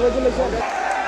Congratulations.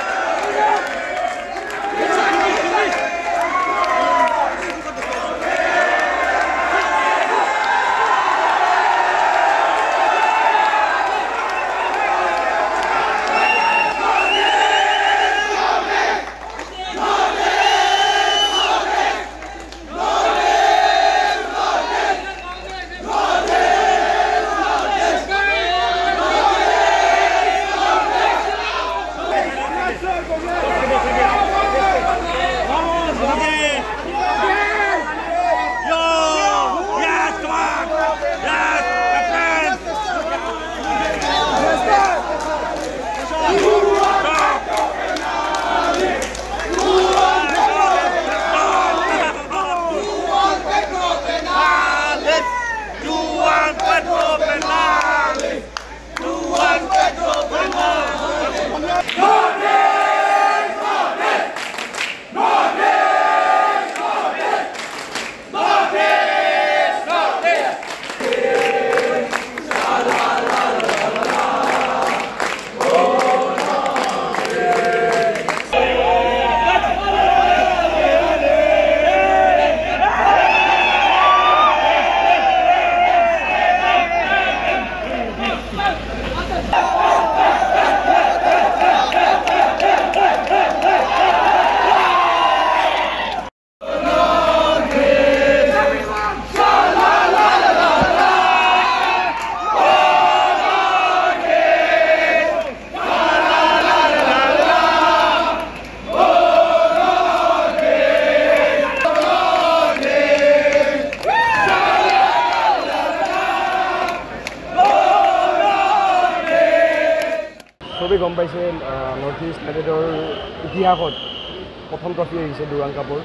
সবেই গম পাইছে নৰ্থ ইষ্ট ইউনাইটেডৰ ইতিহাসত প্ৰথম ট্ৰফি আহিছে ডুৰাণ্ড কাপৰ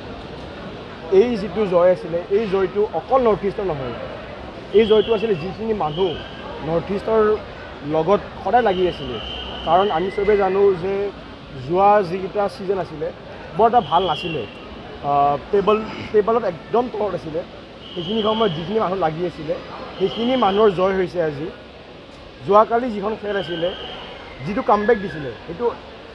এই যিটো জয় আছিলে এই জয়টো অকল নৰ্থ ইষ্টৰ নহয় এই জয়টো আছিলে যিখিনি মানুহ নৰ্থ ইষ্টৰ লগত সদায় লাগি আছিলে কাৰণ আমি সবেই জানো যে যোৱা যিকেইটা ছিজন আছিলে বৰ এটা ভাল নাছিলে টেবলত একদম তলত আছিলে সেইখিনি সময়ত যিখিনি মানুহ লাগি আছিলে সেইখিনি মানুহৰ জয় হৈছে আজি যোৱাকালি যিখন খেল আছিলে যিটো কামবেক দিছিলে সেইটো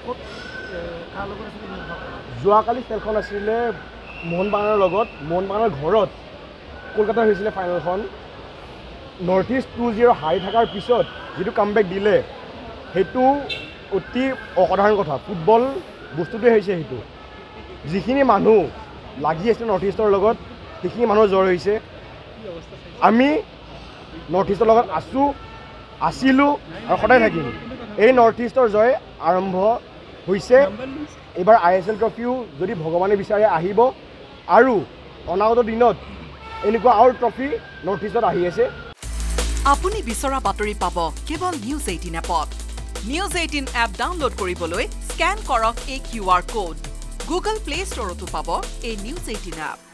যোৱাকালি খেলখন আছিলে মোহন বাগানৰ লগত মোহন বাগানৰ ঘৰত কলকাতাৰ হৈছিলে ফাইনেলখন নৰ্থ ইষ্ট 2-0 হাৰি থকাৰ পিছত যিটো কামবেক দিলে সেইটো অতি অসাধাৰণ কথা ফুটবল বস্তুটোৱে হৈছে সেইটো যিখিনি মানুহ লাগি আছে নৰ্থ ইষ্টৰ লগত সেইখিনি মানুহৰ জয় হৈছে আমি নৰ্থ ইষ্টৰ লগত আছিলোঁ আৰু সদায় থাকিম এই নৰ্থ ইষ্টৰ জয় আৰম্ভ হৈছে এবাৰ ISL ট্ৰফিও যদি ভগৱানে বিচাৰে আহিব আৰু অনাগত দিনত এনেকুৱা আৰু ট্ৰফি নৰ্থ ইষ্টত আহি আছে আপুনি বিচৰা বাতৰি পাব কেৱল নিউজ 18 এপত নিউজ 18 এপ ডাউনলোড কৰিবলৈ স্ক্যান কৰক এই QR কোড গুগল প্লে ষ্টৰতো পাব এই নিউজ 18 এপ